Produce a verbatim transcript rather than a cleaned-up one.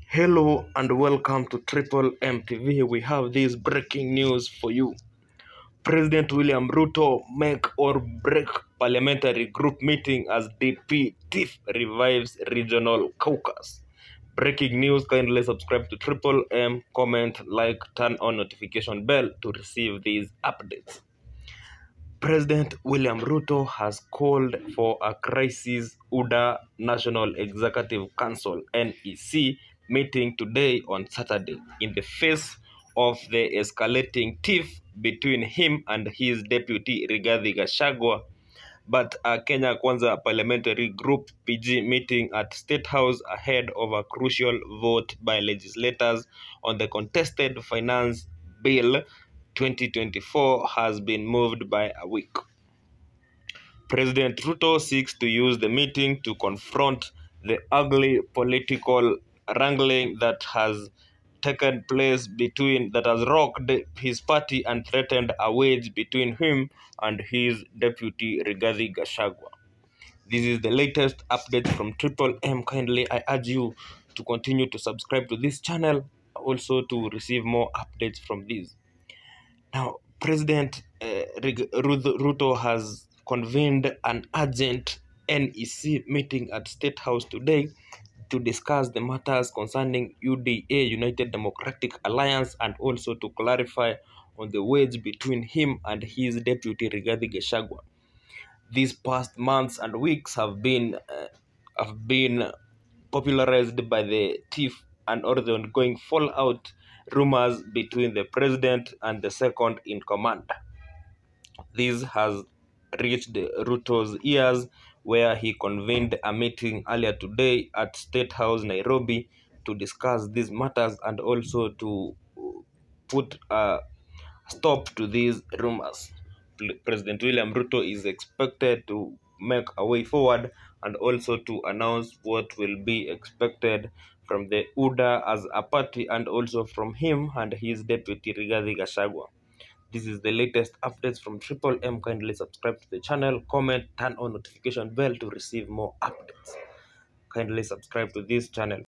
Hello and welcome to Triple M T V. We have this breaking news for you. President William Ruto make or break parliamentary group meeting as D P TIFF revives regional caucus. Breaking news, kindly subscribe to Triple M, comment, like, turn on notification bell to receive these updates. President William Ruto has called for a crisis U D A National Executive Council N E C meeting today on Saturday in the face of the escalating tiff between him and his deputy Rigathi Gachagua. But a Kenya Kwanza Parliamentary Group P G meeting at State House ahead of a crucial vote by legislators on the contested finance bill twenty twenty-four has been moved by a week. President Ruto seeks to use the meeting to confront the ugly political wrangling that has taken place between that has rocked his party and threatened a wedge between him and his deputy Rigathi Gachagua. This is the latest update from Triple M. Kindly, I urge you to continue to subscribe to this channel, also to receive more updates from this. Now, President uh, Ruto has convened an urgent N E C meeting at State House today to discuss the matters concerning U D A, United Democratic Alliance, and also to clarify on the wedge between him and his deputy Rigathi Gachagua. These past months and weeks have been uh, have been popularized by the tiff and all the ongoing fallout rumors between the president and the second in command. This has reached Ruto's ears, where he convened a meeting earlier today at State House, Nairobi, to discuss these matters and also to put a stop to these rumors. President William Ruto is expected to make a way forward and also to announce what will be expected from the U D A as a party and also from him and his deputy Rigathi Gachagua. This is the latest updates from Triple M. Kindly subscribe to the channel, comment, turn on notification bell to receive more updates. Kindly subscribe to this channel.